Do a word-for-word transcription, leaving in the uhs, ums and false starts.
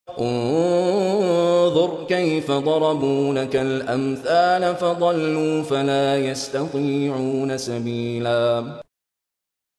انظر كيف ضربوا لك الأمثال فضلوا فلا يستطيعون سبيلا